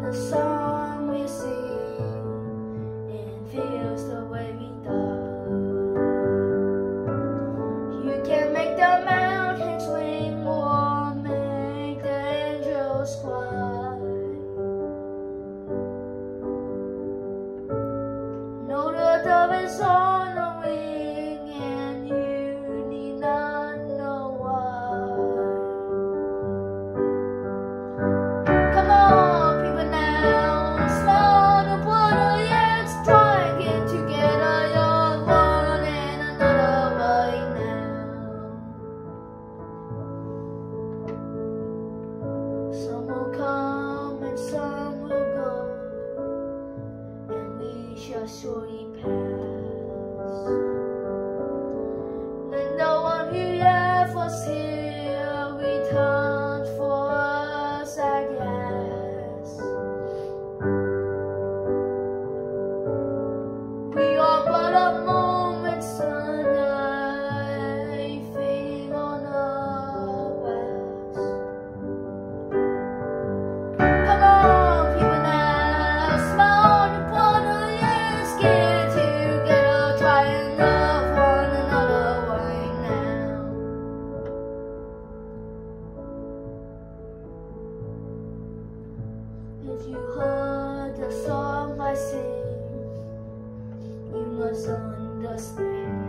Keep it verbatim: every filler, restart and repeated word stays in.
the song we sing, it feels the way we thought. You can make the mountains swing or make the angels cry. Know the dove is on the wing and you need not know why. Come on people now, smile the water, let's try and get together. You're one and another right now. Some will come and some will go, and we shall surely pass. Then the one who left us here returned for us, I guess. We are but a moment's sunlight fading on the grass. Come on people now, smile the water, let's get together, try and love one another right now. If you heard the song I sing, you must understand.